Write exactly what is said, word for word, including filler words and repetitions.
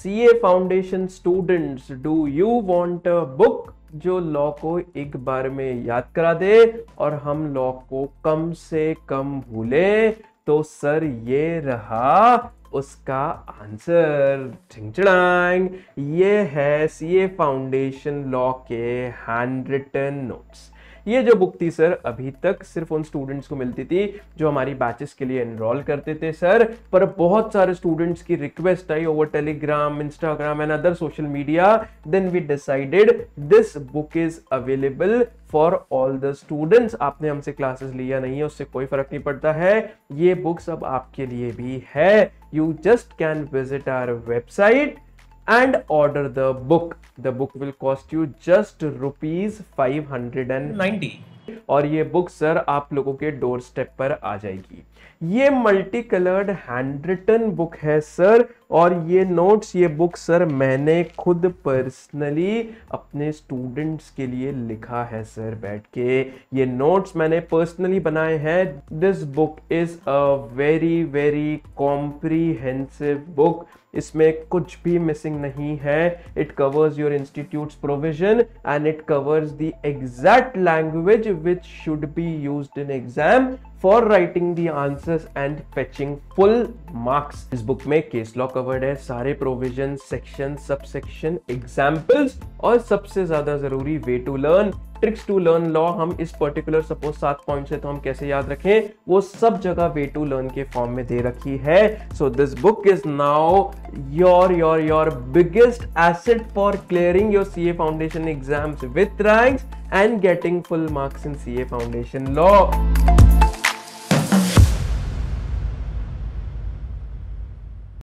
CA foundation students, do you want a book जो law को एक बार में याद करा दे और हम लॉ को कम से कम भूले? तो सर ये रहा उसका आंसर। चिंगचड़ांग, ये है सीए फाउंडेशन लॉ के हैंड रिटन नोट्स। ये जो बुक थी सर अभी तक सिर्फ उन स्टूडेंट्स को मिलती थी जो हमारी बैचेस के लिए एनरोल करते थे सर, पर बहुत सारे स्टूडेंट्स की रिक्वेस्ट आई over Telegram, Instagram and other social media, then we decided this book is available for all the students. आपने हमसे क्लासेस लिया नहीं है उससे कोई फर्क नहीं पड़ता है, ये बुक्स अब आपके लिए भी है। You just can visit our website and order the book. The book will cost you just rupees five hundred ninety और ये बुक सर आप लोगों के डोर स्टेप पर आ जाएगी। ये multi coloured hand written book है सर, और ये नोट्स, ये बुक सर मैंने खुद पर्सनली अपने स्टूडेंट्स के लिए लिखा है सर बैठ के। ये नोट्स मैंने पर्सनली बनाए हैं। This book is a very very comprehensive book. इसमें कुछ भी मिसिंग नहीं है। It covers your institute's provision and it covers the exact language which should be used in exam for writing the answers and fetching full marks. इस book में case law covered है, सारे provision, section, subsection, examples और सबसे ज्यादा जरूरी way to learn, tricks to learn law. हम इस पर्टिकुलर सपोज सात पॉइंट से तो हम कैसे याद रखें, वो सब जगह वे टू लर्न के फॉर्म में दे रखी है। So this book is now your your your biggest asset for clearing your CA foundation exams with ranks and getting full marks in C A Foundation Law.